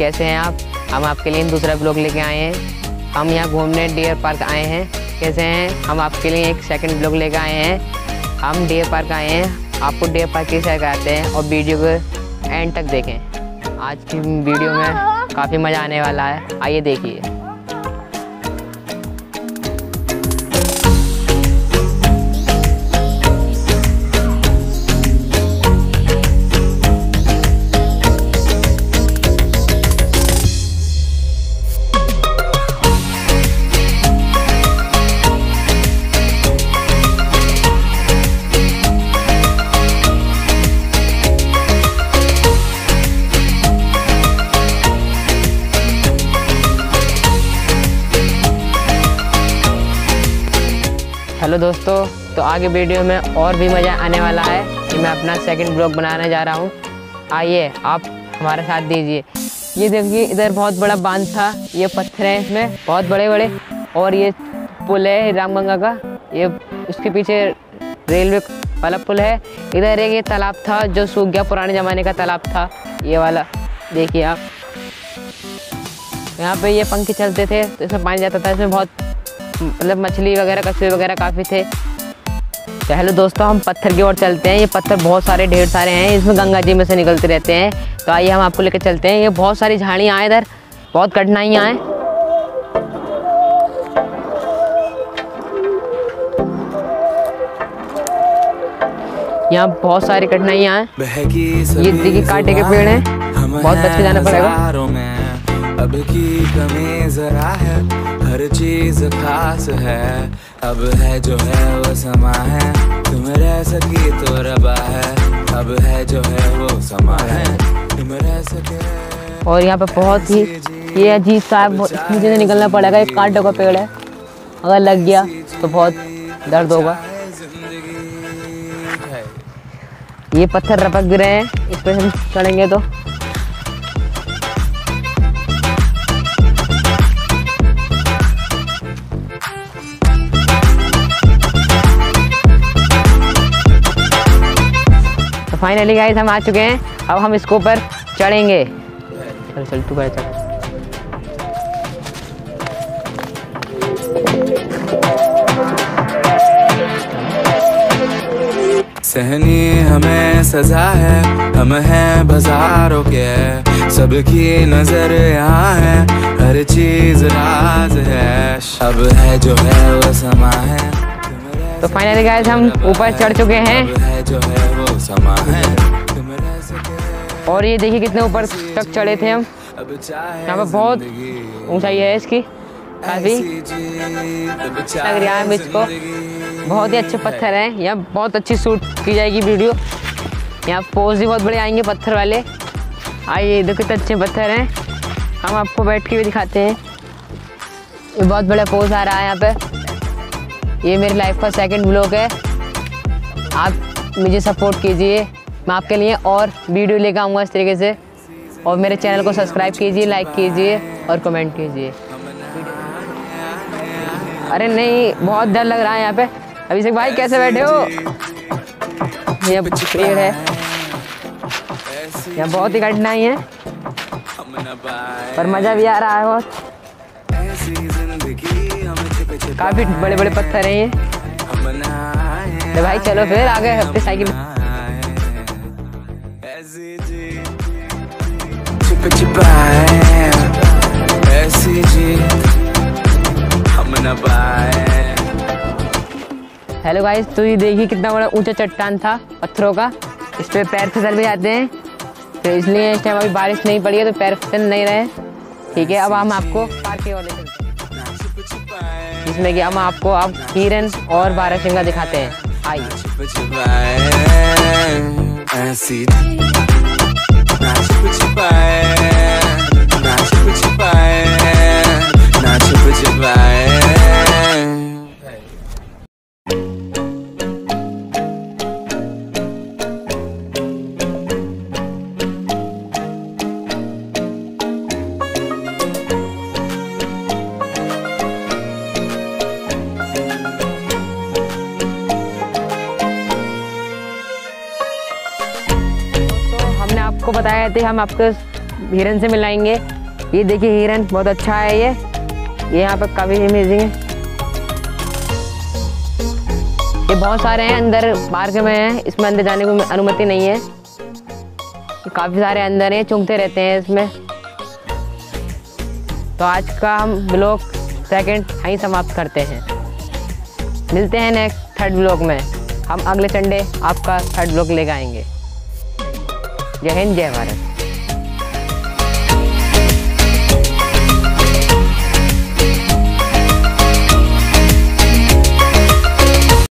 कैसे हैं आप? हम आपके लिए दूसरा ब्लॉग लेके आए हैं। हम यहाँ घूमने डियर पार्क आए हैं। कैसे हैं? हम आपके लिए एक सेकंड ब्लॉग लेके आए हैं। हम डियर पार्क आए हैं, आपको डियर पार्क की सैर कराते हैं और वीडियो को एंड तक देखें। आज की वीडियो में काफ़ी मज़ा आने वाला है, आइए देखिए। हेलो दोस्तों, तो आगे वीडियो में और भी मज़ा आने वाला है कि मैं अपना सेकंड ब्लॉग बनाने जा रहा हूँ। आइए आप हमारे साथ दीजिए। ये देखिए, इधर बहुत बड़ा बांध था, ये पत्थर हैं इसमें बहुत बड़े बड़े, और ये पुल है रामगंगा का, ये उसके पीछे रेलवे वाला पुल है। इधर एक ये तालाब था जो सूख गया, पुराने ज़माने का तालाब था ये वाला, देखिए आप। यहाँ पे ये पंखे चलते थे तो इसमें पानी जाता था, इसमें बहुत मतलब मछली वगैरह कछुए वगैरह काफ़ी थे। तो हेलो दोस्तों, हम पत्थर की ओर चलते हैं। ये पत्थर बहुत सारे ढेर सारे हैं, इसमें गंगा जी में से निकलते रहते हैं। तो आइए हम आपको लेकर चलते हैं। ये बहुत सारी झाड़ियाँ हैं, इधर बहुत कठिनाइयाँ हैं। यहाँ बहुत सारी कठिनाइयाँ हैं। ये देखिए कांटे के पेड़ हैं, बहुत बच के जाना पड़ेगा। अब की कमी जरा है, हर चीज खास है। अब है जो है वो समा है, तुम रह सकी तो रबा है। अब है जो है वो समा है, तुम रह सके। और यहाँ पे बहुत ही ये अजीब सा नीचे से निकलना पड़ेगा। एक कांटों का पेड़ है, अगर लग गया तो बहुत दर्द होगा। ये पत्थर रपक गिरे हैं, इस पर हम चढ़ेंगे तो फाइनली गाइस हम आ चुके हैं। अब हम इसके ऊपर चढ़ेंगे। चल चल तू चल। सहनी हमें सजा है, हम हैं बाजारों के, सबकी नजर यहाँ है, हर चीज राज है। अब है जो है वो समा है। तो फाइनली गाइस हम ऊपर चढ़ चुके हैं, जो है वो समा है। और ये देखिए कितने ऊपर तक चढ़े थे हम। यहाँ पर बहुत ऊंचाई है इसकी, काफ़ी लग रहा है मुझको। बहुत ही अच्छे पत्थर हैं, यहाँ बहुत अच्छी शूट की जाएगी वीडियो। यहाँ पोज भी बहुत बड़े आएंगे पत्थर वाले। आइए देखो कितने अच्छे पत्थर हैं, हम आपको बैठ के भी दिखाते हैं। ये बहुत बड़ा पोज आ रहा है यहाँ पे। ये मेरी लाइफ का सेकंड ब्लॉग है, आप मुझे सपोर्ट कीजिए। मैं आपके लिए और वीडियो लेकर आऊँगा इस तरीके से। और मेरे चैनल को सब्सक्राइब कीजिए, लाइक कीजिए और कमेंट कीजिए। अरे नहीं, बहुत डर लग रहा है यहाँ पे। अभिषेक भाई कैसे बैठे हो? ये पेड़ है, यहाँ बहुत ही कठिनाई है पर मज़ा भी आ रहा है बहुत। काफ़ी बड़े बड़े पत्थर हैं ये। तो भाई चलो फिर आगे अपनी साइकिल। हेलो गाइस, तो ये देखिए कितना बड़ा ऊंचा चट्टान था पत्थरों का, इस पे पैर फिसल भी जाते हैं। तो इसलिए इस टाइम अभी बारिश नहीं पड़ी है तो पैर फिसल नहीं रहे। ठीक है, अब हम आपको पार्क की ओर ले चलते हैं, जिसमें कि हम आपको अब हिरन और बारहसिंगा दिखाते हैं। आइए। आपको बताया थे हम आपको हिरन से मिलाएंगे, ये देखिए हिरन बहुत अच्छा है ये यहाँ पे काफ़ी अमेजिंग है। ये बहुत सारे हैं अंदर पार्क में हैं, इसमें अंदर जाने को अनुमति नहीं है। काफ़ी सारे अंदर हैं, चुंगते रहते हैं इसमें। तो आज का हम ब्लॉग सेकंड यहीं समाप्त करते हैं। मिलते हैं नेक्स्ट थर्ड ब्लॉग में। हम अगले संडे आपका थर्ड ब्लॉग लेकर आएंगे। जय हिंद, जय भारत।